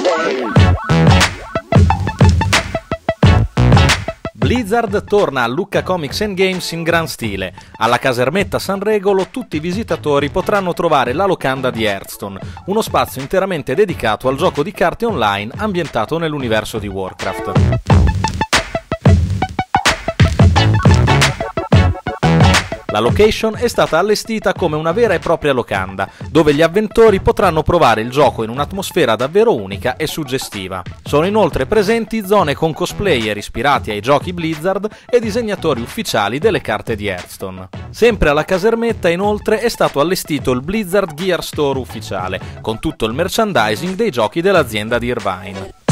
Blizzard torna a Lucca Comics and Games in gran stile. Alla casermetta San Regolo tutti i visitatori potranno trovare la locanda di Hearthstone, uno spazio interamente dedicato al gioco di carte online ambientato nell'universo di Warcraft. La location è stata allestita come una vera e propria locanda, dove gli avventori potranno provare il gioco in un'atmosfera davvero unica e suggestiva. Sono inoltre presenti zone con cosplayer ispirati ai giochi Blizzard e disegnatori ufficiali delle carte di Hearthstone. Sempre alla casermetta, inoltre, è stato allestito il Blizzard Gear Store ufficiale, con tutto il merchandising dei giochi dell'azienda di Irvine.